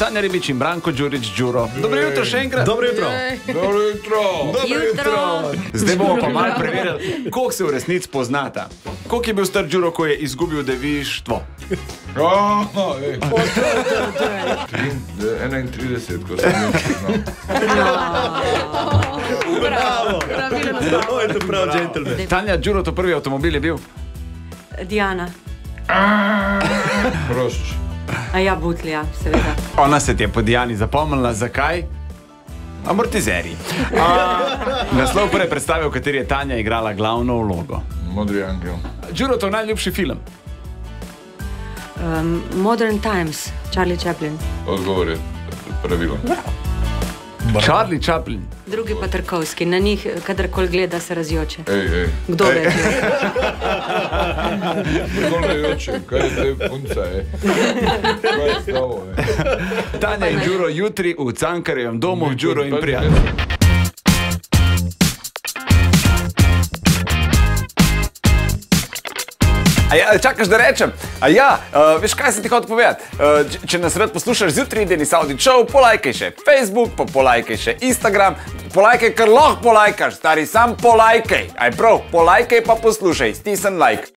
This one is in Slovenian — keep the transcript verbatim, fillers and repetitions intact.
Tanja Ribič in Branko Đurić Đuro. Dobro jutro še enkrat. Dobro jutro. Dobro jutro. Dobro jutro. Zdaj bomo pa malo preverili, koliko se v resnici poznata. Koliko je bil star Đuro, ko je izgubil devištvo? enaintrideset, ko sem jih poznal. Bravo. To je to prav, džentelmen. Tanja, Đuro, to prvi avtomobil je bil? Diana. Prošč. A ja, Butlja, seveda. Ona se ti je po Diani zapomnila. Zakaj? Amortizeri. Naslov prve predstave, v kateri je Tanja igrala glavno vlogo. Modri angel. Đuro, to najljubši film? Um, Modern Times, Charlie Chaplin. Odgovor je pravilen. Charlie Chaplin. Drugi pa Tarkovski. Na njih, kadarkoli gleda, se razjoče. Ej, ej. Kdo ve? Kdo ne joče? Kaj je zdaj punca, ej? Kaj je s tabo, ej? Tanja in Đuro jutri v Cankarjevem domu, Đuro in prijatelj. A ja, čakaš, da rečem? A ja, uh, veš, kaj se ti hotel povedati? Uh, če nas rad poslušaš zjutraj, Deni Saudi Show, polajkaj še Facebook, pa polajkaj še Instagram, polajkaj, kar lahko polajkaš, stari, sam polajkaj. Aj prav, polajkaj pa poslušaj, stisni like.